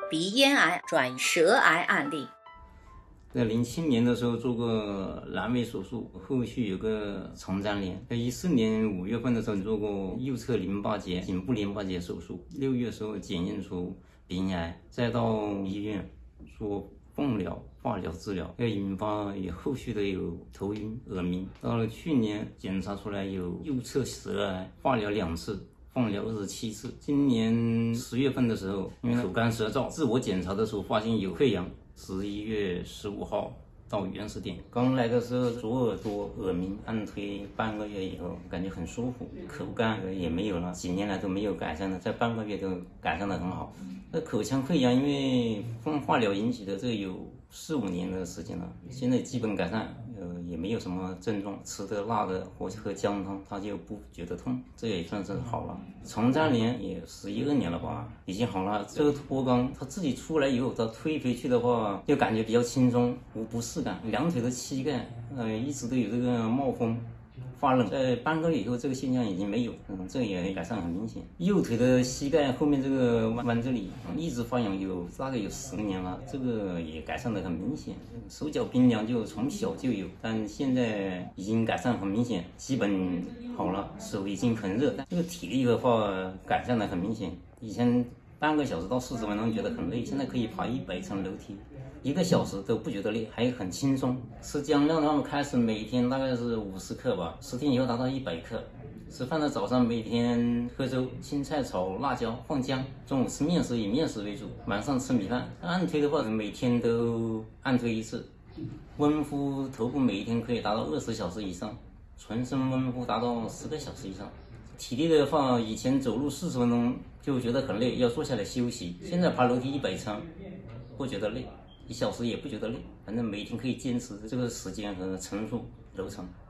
鼻咽癌转舌癌案例。 在07年的时候做过阑尾手术，后续有个肠粘连。在14年5月份的时候做过右侧淋巴结、颈部淋巴结手术。6月的时候检验出鼻咽癌，再到医院做放疗、化疗治疗，要引发后续的有头晕、耳鸣。到了去年检查出来有右侧舌癌，化疗2次。放疗27次。今年10月份的时候，因为口干舌燥，自我检查的时候发现有溃疡。11月15号到原始点，刚来的时候左耳朵耳鸣，按推半个月以后感觉很舒服，口干也没有了，几年来都没有改善的，在半个月都改善的很好。那口腔溃疡因为化疗引起的，这有4、5年的时间了，现在基本改善，也没有什么症状，吃的辣的或喝姜汤他就不觉得痛，这也算是好了。肠粘连也11、2年了吧，已经好了。这个脱肛他自己出来以后，他推回去的话就感觉比较轻松，无不适感。两腿的膝盖一直都有这个冒风发冷，在半个月以后这个现象已经没有，这也改善很明显。右腿的膝盖后面这个弯这里一直发痒，大概有10年了，这个也改善的很明显。手脚冰凉就从小就有，但现在已经改善很明显，基本好了，手已经很热。但这个体力的话改善的很明显，以前半个小时到40分钟觉得很累，现在可以爬100层楼梯，1个小时都不觉得累，还很轻松。吃姜量的话，开始每天大概是50克吧，10天以后达到100克。吃饭的早上每天喝粥，青菜炒辣椒放姜。中午吃面食，以面食为主。晚上吃米饭。按推的话，每天都按推1次。温敷头部每一天可以达到20小时以上，全身温敷达到10个小时以上。体力的话，以前走路40分钟就觉得很累，要坐下来休息。现在爬楼梯100层不觉得累，1小时也不觉得累，反正每天可以坚持这个时间和层数楼层。